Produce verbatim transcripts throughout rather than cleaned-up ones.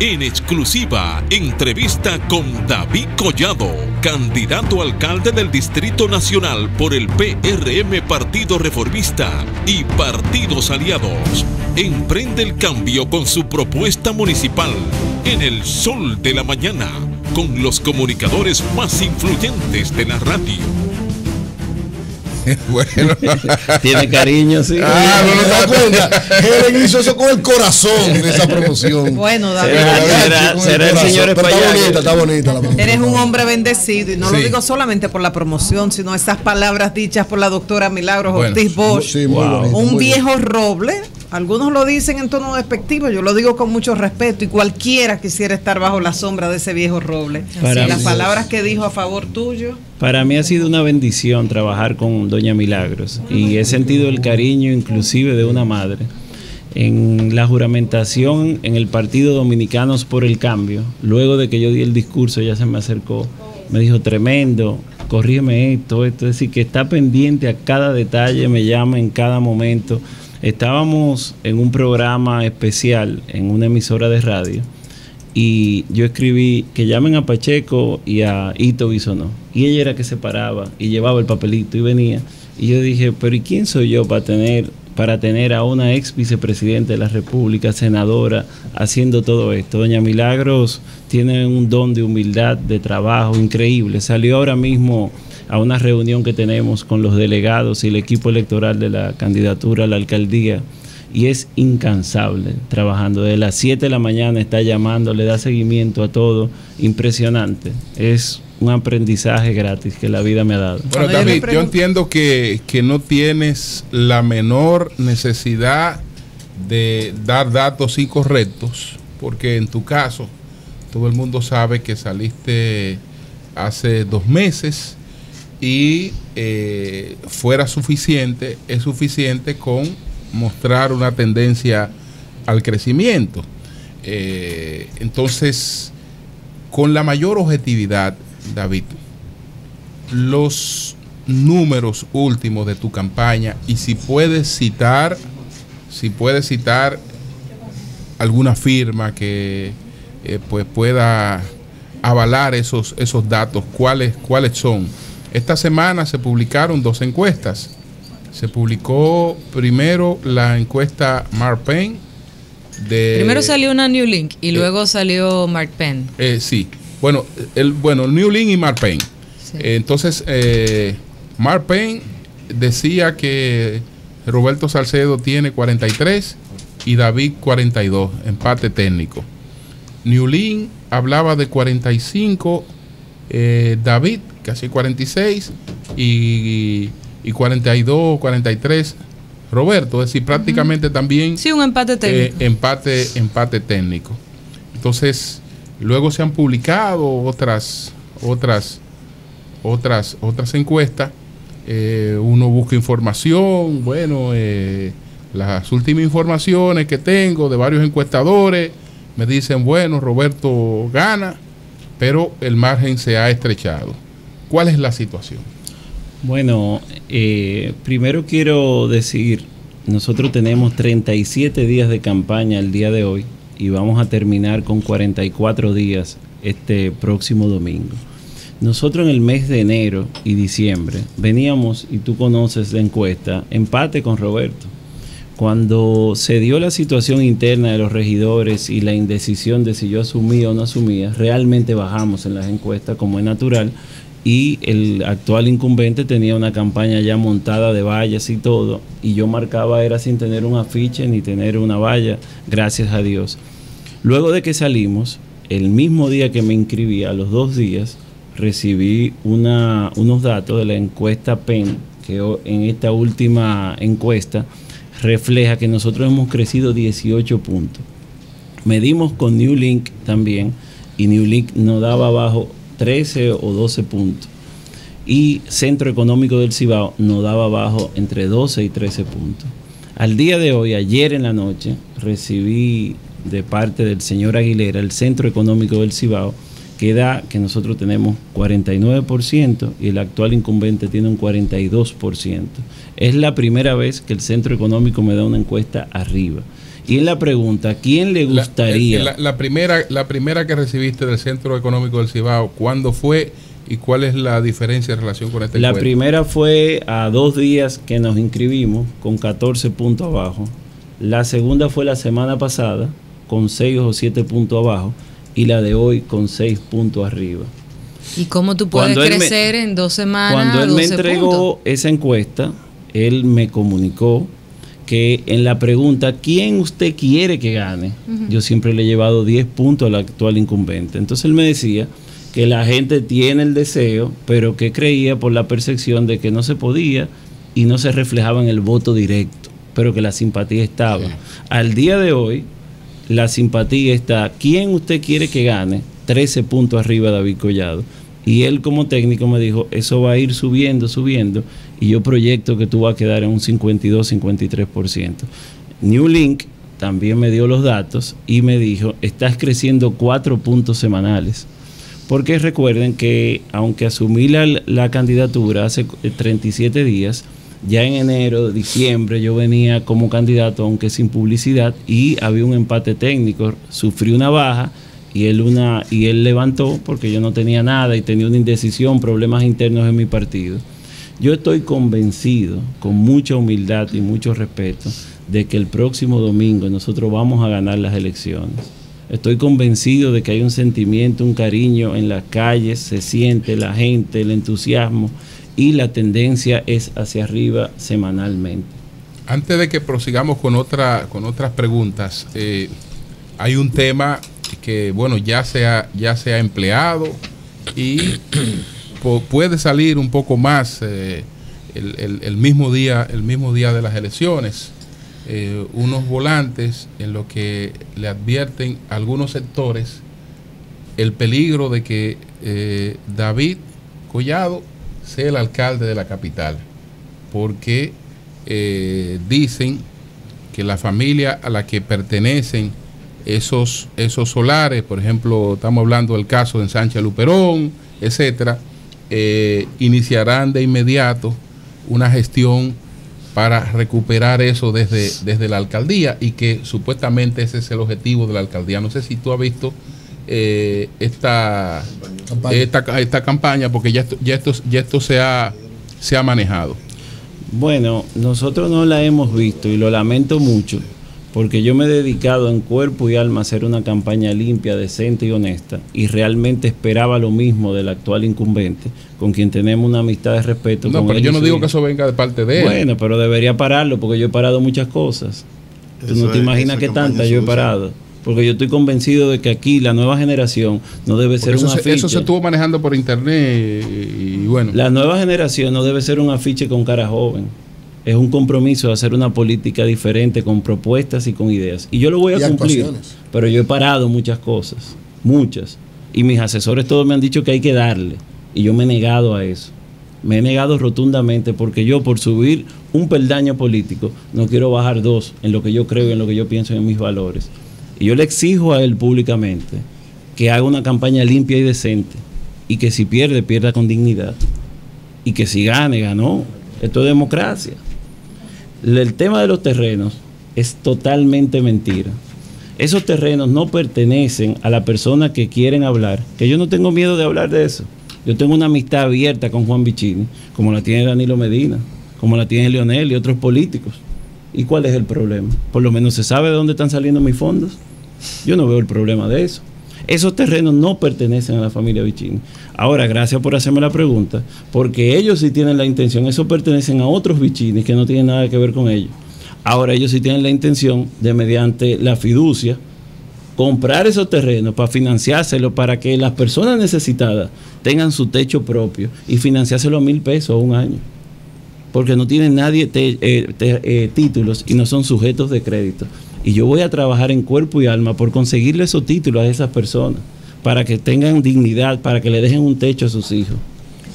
En exclusiva, entrevista con David Collado, candidato a alcalde del Distrito Nacional por el P R M Partido Reformista y partidos aliados. Emprende el cambio con su propuesta municipal en el Sol de la Mañana, con los comunicadores más influyentes de la radio. Bueno. Tiene cariño, sí. Ah, no nos da cuenta. Helen hizo eso con el corazón de esa promoción. Bueno, David. Será, será, será el señor Pero está bonita, está bonita la promoción. Eres un hombre bendecido y no Sí. lo digo solamente por la promoción, sino esas palabras dichas por la doctora Milagros Bueno, Ortiz Bosch. sí, muy Wow. bonito, Un muy viejo roble. Algunos lo dicen en tono despectivo, yo lo digo con mucho respeto y cualquiera quisiera estar bajo la sombra de ese viejo roble. Para Las mí- palabras que dijo a favor tuyo. Para mí ha sido una bendición trabajar con doña Milagros y he sentido el cariño inclusive de una madre. En la juramentación en el Partido Dominicanos por el Cambio, luego de que yo di el discurso, ella se me acercó, me dijo: tremendo, corrígeme esto, esto, es decir, que está pendiente a cada detalle, me llama en cada momento. Estábamos en un programa especial en una emisora de radio y yo escribí que llamen a Pacheco y a Ito Bisonó, y ella era que se paraba y llevaba el papelito y venía, y yo dije: pero ¿y quién soy yo para tener para tener a una ex vicepresidenta de la República, senadora, haciendo todo esto? Doña Milagros tiene un don de humildad, de trabajo increíble. Salió ahora mismo a una reunión que tenemos con los delegados y el equipo electoral de la candidatura a la alcaldía y es incansable trabajando. De las siete de la mañana está llamando, le da seguimiento a todo, impresionante. Es un aprendizaje gratis que la vida me ha dado. Bueno, Cuando yo le David, yo pregunto- entiendo que, que no tienes la menor necesidad de dar datos incorrectos, porque en tu caso, todo el mundo sabe que saliste hace dos meses y eh, fuera suficiente, es suficiente con mostrar una tendencia al crecimiento. Eh, entonces, con la mayor objetividad, David, los números últimos de tu campaña, y si puedes citar, si puedes citar alguna firma que eh, pues pueda avalar esos, esos datos, ¿cuáles, cuáles son? Esta semana se publicaron dos encuestas. Se publicó primero la encuesta Mark Penn. De, Primero salió una New Link y luego salió Mark Penn. Eh, sí. Bueno, el bueno, New Link y Mark Penn. Sí. Eh, entonces, eh, Mark Penn decía que Roberto Salcedo tiene cuarenta y tres y David cuarenta y dos, empate técnico. New Link hablaba de cuarenta y cinco, eh, David casi cuarenta y seis y, y cuarenta y dos, cuarenta y tres Roberto, es decir, prácticamente también Sí, un empate técnico. eh, empate, empate técnico. Entonces, luego se han publicado otras, otras, otras, otras encuestas. Eh, uno busca información, bueno, eh, las últimas informaciones que tengo de varios encuestadores me dicen, bueno, Roberto gana, pero el margen se ha estrechado. ¿Cuál es la situación? Bueno, eh, primero quiero decir, nosotros tenemos treinta y siete días de campaña el día de hoy y vamos a terminar con cuarenta y cuatro días este próximo domingo. Nosotros en el mes de enero y diciembre veníamos, y tú conoces la encuesta, empate con Roberto. Cuando se dio la situación interna de los regidores y la indecisión de si yo asumía o no asumía, realmente bajamos en las encuestas como es natural, y el actual incumbente tenía una campaña ya montada de vallas y todo, y yo marcaba era sin tener un afiche ni tener una valla, gracias a Dios. Luego de que salimos, el mismo día que me inscribí, a los dos días, recibí una, unos datos de la encuesta Penn, que en esta última encuesta refleja que nosotros hemos crecido dieciocho puntos. Medimos con New Link también, y New Link nos daba abajo trece o doce puntos. Y Centro Económico del Cibao nos daba abajo entre doce y trece puntos. Al día de hoy, ayer en la noche, recibí de parte del señor Aguilera el Centro Económico del Cibao, que da que nosotros tenemos cuarenta y nueve por ciento y el actual incumbente tiene un cuarenta y dos por ciento. Es la primera vez que el Centro Económico me da una encuesta arriba. Y en la pregunta, ¿quién le gustaría? La, la, la, primera, la primera que recibiste del Centro Económico del Cibao, ¿cuándo fue y cuál es la diferencia en relación con este La encuentro? primera fue a dos días que nos inscribimos con catorce puntos abajo. La segunda fue la semana pasada con seis o siete puntos abajo y la de hoy con seis puntos arriba. ¿Y cómo tú puedes crecer me, en dos semanas? Cuando él me doce entregó puntos? esa encuesta, él me comunicó que en la pregunta ¿quién usted quiere que gane? Uh-huh. Yo siempre le he llevado diez puntos al actual incumbente. Entonces él me decía que la gente tiene el deseo, pero que creía por la percepción de que no se podía y no se reflejaba en el voto directo, pero que la simpatía estaba. Sí. Al día de hoy, la simpatía está, ¿quién usted quiere que gane? trece puntos arriba de David Collado. Y él como técnico me dijo, eso va a ir subiendo, subiendo, y yo proyecto que tú vas a quedar en un cincuenta y dos, cincuenta y tres por ciento. New Link también me dio los datos y me dijo, estás creciendo cuatro puntos semanales. Porque recuerden que aunque asumí la, la candidatura hace treinta y siete días, ya en enero, diciembre, yo venía como candidato, aunque sin publicidad, y había un empate técnico, sufrí una baja, y él una y él levantó porque yo no tenía nada y tenía una indecisión, problemas internos en mi partido. Yo estoy convencido, con mucha humildad y mucho respeto, de que el próximo domingo nosotros vamos a ganar las elecciones. Estoy convencido de que hay un sentimiento, un cariño en las calles, se siente la gente, el entusiasmo, y la tendencia es hacia arriba semanalmente. Antes de que prosigamos con otra con otras preguntas, eh, hay un tema que bueno ya se ha, ya se ha empleado y po, puede salir un poco más eh, el, el, el mismo día el mismo día de las elecciones, eh, unos volantes en los que le advierten a algunos sectores el peligro de que eh, David Collado sea el alcalde de la capital, porque eh, dicen que la familia a la que pertenecen esos esos solares, por ejemplo, estamos hablando del caso de Sánchez Luperón, etcétera, eh, iniciarán de inmediato una gestión para recuperar eso desde, desde la alcaldía, y que supuestamente ese es el objetivo de la alcaldía. No sé si tú has visto eh, esta, campaña. esta esta campaña, porque ya esto, ya esto, ya esto se ha, se ha manejado. Bueno, nosotros no la hemos visto y lo lamento mucho, porque yo me he dedicado en cuerpo y alma a hacer una campaña limpia, decente y honesta, y realmente esperaba lo mismo del actual incumbente, con quien tenemos una amistad de respeto. No, con pero yo no digo y... que eso venga de parte de él. Bueno, pero debería pararlo, porque yo he parado muchas cosas. Tú no te imaginas qué tantas yo he parado. Porque yo estoy convencido de que aquí la nueva generación no debe ser un afiche. Eso se estuvo manejando por internet y, y bueno. La nueva generación no debe ser un afiche con cara joven. Es un compromiso de hacer una política diferente, con propuestas y con ideas. Y yo lo voy a cumplir. Pero yo he parado muchas cosas, muchas. Y mis asesores todos me han dicho que hay que darle. Y yo me he negado a eso. Me he negado rotundamente, porque yo, por subir un peldaño político, no quiero bajar dos en lo que yo creo y en lo que yo pienso, en mis valores. Y yo le exijo a él públicamente que haga una campaña limpia y decente, y que si pierde, pierda con dignidad, y que si gane, ganó. Esto es democracia. El tema de los terrenos es totalmente mentira. Esos terrenos no pertenecen a la persona que quieren hablar, que yo no tengo miedo de hablar de eso. Yo tengo una amistad abierta con Juan Vicini, como la tiene Danilo Medina, como la tiene Leonel y otros políticos. ¿Y cuál es el problema? Por lo menos se sabe de dónde están saliendo mis fondos. Yo no veo el problema de eso. Esos terrenos no pertenecen a la familia Vicini. Ahora, gracias por hacerme la pregunta, porque ellos sí tienen la intención, esos pertenecen a otros Vicini que no tienen nada que ver con ellos. Ahora ellos sí tienen la intención de, mediante la fiducia, comprar esos terrenos para financiárselo, para que las personas necesitadas tengan su techo propio y financiárselo a mil pesos a un año. Porque no tienen nadie te, eh, te, eh, títulos y no son sujetos de crédito. Y yo voy a trabajar en cuerpo y alma por conseguirle esos títulos a esas personas, para que tengan dignidad, para que le dejen un techo a sus hijos.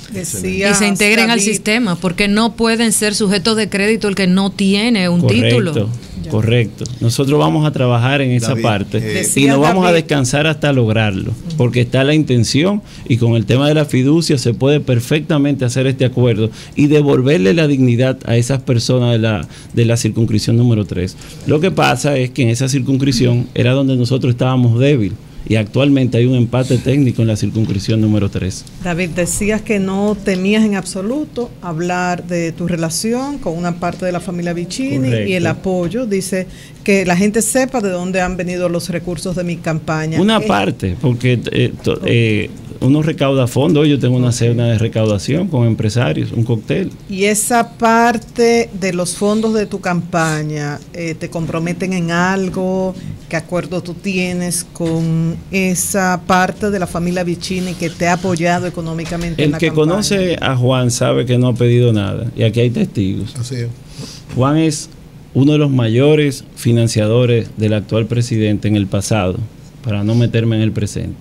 Decía, y se integren David al sistema, porque no pueden ser sujetos de crédito el que no tiene un correcto, título. Correcto. Nosotros vamos a trabajar en esa David, parte eh, y no vamos David. a descansar hasta lograrlo, porque está la intención y con el tema de la fiducia se puede perfectamente hacer este acuerdo y devolverle la dignidad a esas personas de la, de la circunscripción número tres. Lo que pasa es que en esa circunscripción era donde nosotros estábamos débiles. Y actualmente hay un empate técnico en la circunscripción número tres. David, decías que no temías en absoluto hablar de tu relación con una parte de la familia Vicini. Correcto. Y el apoyo. Dice que la gente sepa de dónde han venido los recursos de mi campaña. Una eh, parte, porque eh, to, eh, uno recauda fondos. Yo tengo una cena de recaudación con empresarios, un cóctel. Y esa parte de los fondos de tu campaña, eh, ¿te comprometen en algo? ¿Qué acuerdo tú tienes con esa parte de la familia Vicini que te ha apoyado económicamente en la campaña? El que conoce a Juan sabe que no ha pedido nada, y aquí hay testigos. Así es. Juan es uno de los mayores financiadores del actual presidente en el pasado, para no meterme en el presente,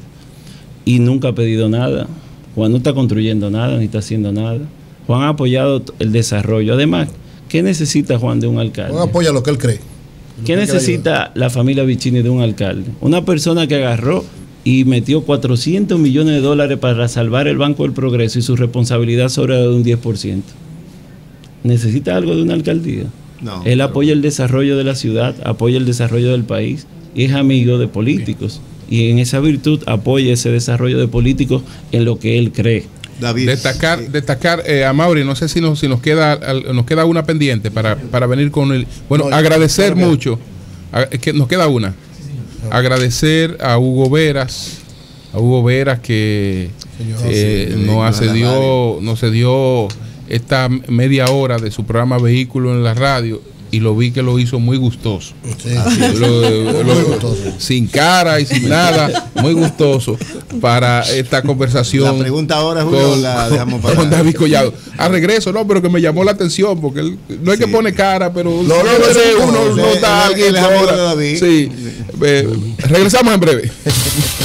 y nunca ha pedido nada. Juan no está construyendo nada, ni está haciendo nada. Juan ha apoyado el desarrollo. Además, ¿qué necesita Juan de un alcalde? Juan apoya lo que él cree. ¿Qué necesita la familia Vicini de un alcalde? Una persona que agarró y metió cuatrocientos millones de dólares para salvar el Banco del Progreso y su responsabilidad sobre de un diez por ciento. ¿Necesita algo de una alcaldía? No. Él apoya el desarrollo de la ciudad, apoya el desarrollo del país y es amigo de políticos. Y en esa virtud apoya ese desarrollo de políticos en lo que él cree. David, destacar, sí. destacar eh, a Mauri, no sé si nos, si nos queda nos queda una pendiente para, para venir con el. Bueno, no, agradecer no, no, mucho. A, es que nos queda una. Sí, sí. Agradecer a Hugo Veras, a Hugo Veras que Señor, eh, sí, nos accedió, nos cedió esta media hora de su programa Vehículo en la Radio. Y lo vi que lo hizo muy gustoso. Sí, Así, lo, lo, muy gustoso. Sin cara y sin nada, muy gustoso para esta conversación. La pregunta ahora, Julio, con, la dejamos para con David Collado. A regreso, no, pero que me llamó la atención, porque él, no es sí. que pone cara, pero no, no, no, uno no, nota a alguien. El amor de David. Sí. Eh, regresamos en breve.